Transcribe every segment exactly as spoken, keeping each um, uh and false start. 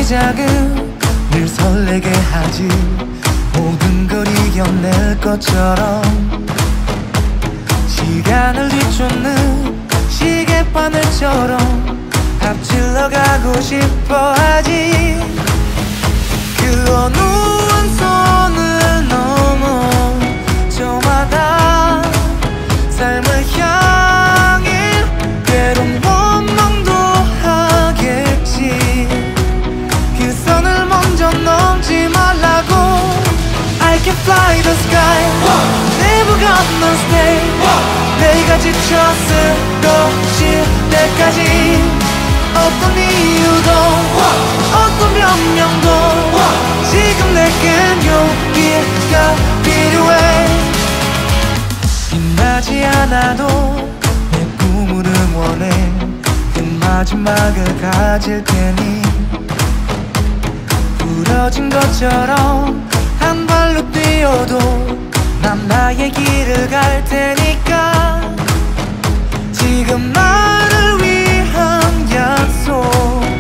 시작은 늘 설레게 하지. 모든 걸 이겨낼 것처럼 시간을 뒤쫓는 시계바늘처럼 앞질러 가고 싶어 하지. 그 어느 한 선을 넘어 저마다 삶을 향해 때론 원망도 하겠지. 그 선을 먼저 넘지 말라고. I can fly the sky, never gonna stay. 내가 지쳐 쓰러질 때까지 어떤 이유도 어떤 변명도 지금 내겐 용기가 필요해. 빛나지 않아도 내 꿈을 응원해. 그 마지막을 가질 테니 부러진 것처럼 한 발로 뛰어도 난 나의 길을 갈 테니까. 지금 나를 위한 약속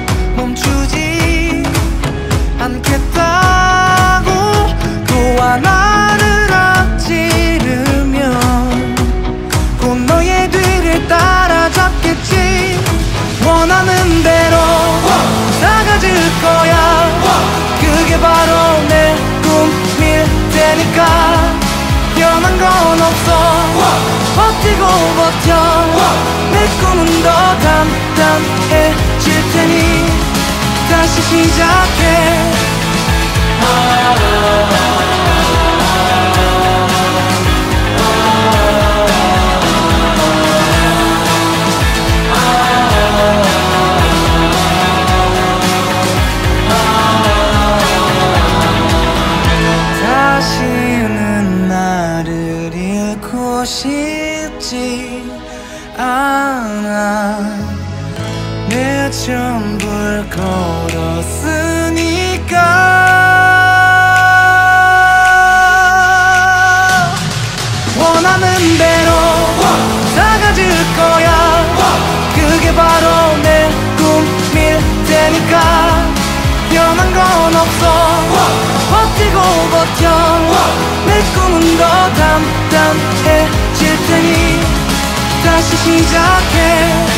멈추지 않겠다고. 또 하나를 앞지르면 곧 너의 뒤를 따라잡겠지. 원하는 대로 나가질 거야. 그게 바로 내 꿈일 테니까. 변한 건 없어. 버티고 버텨. 내 꿈은 더 단단해질 테니 다시 시작해. 다시는 나를 잃고 싶지 않아. 내 전부를 걸었으니까. 원하는 대로 다가질 거야. 그게 바로 내 꿈일 테니까. 변한 건 없어. 버티고 버텨. 내 꿈은 더 단단해질 테니 다시 시작해.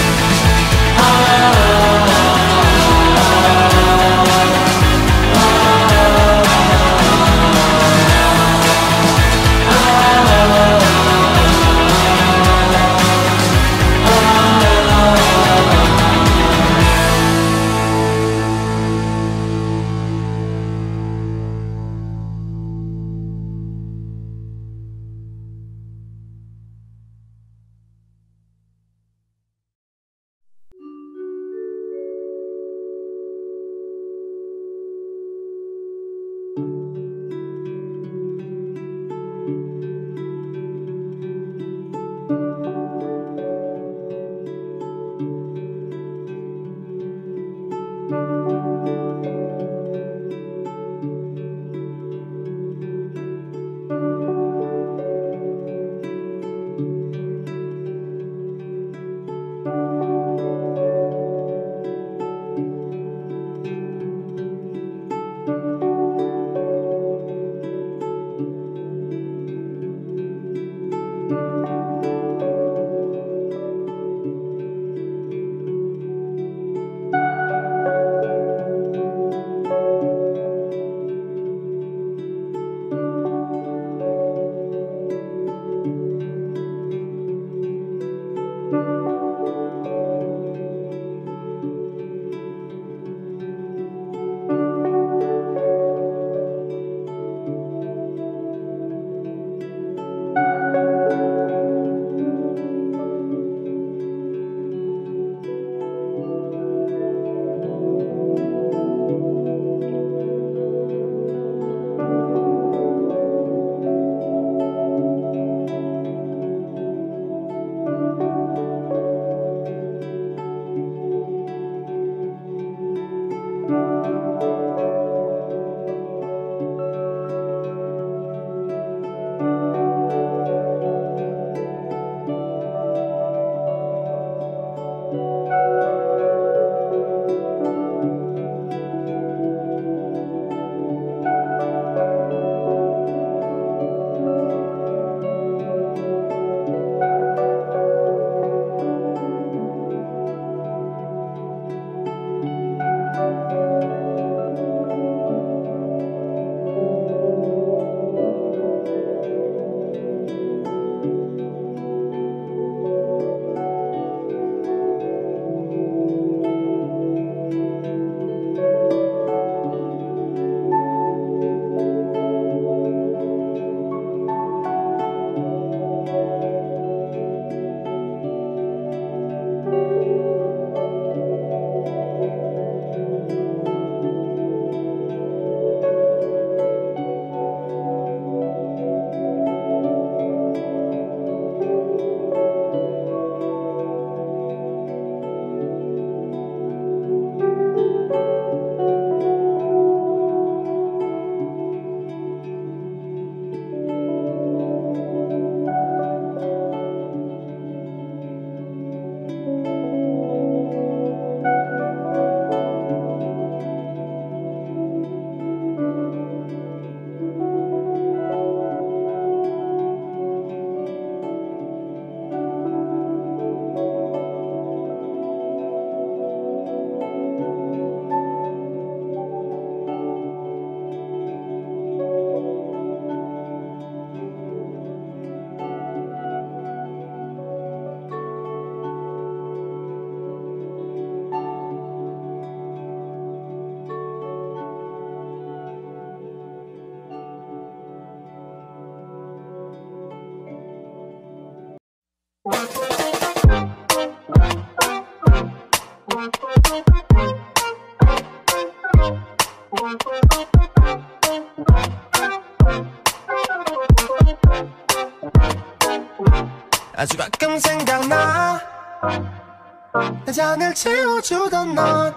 아주 가끔 생각나 내 잔을 채워주던 넌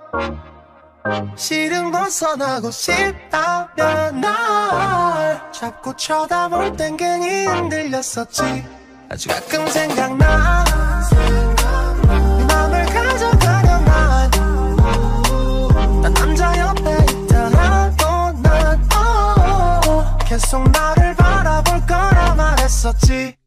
실은 벗어나고 싶다면 날 잡고 쳐다볼 땐 괜히 흔들렸었지. 아주 가끔 생각나 네 맘을 가져가려 난 난 남자 옆에 있더라도 난 oh, 계속 나를 바라볼 거라 말했었지.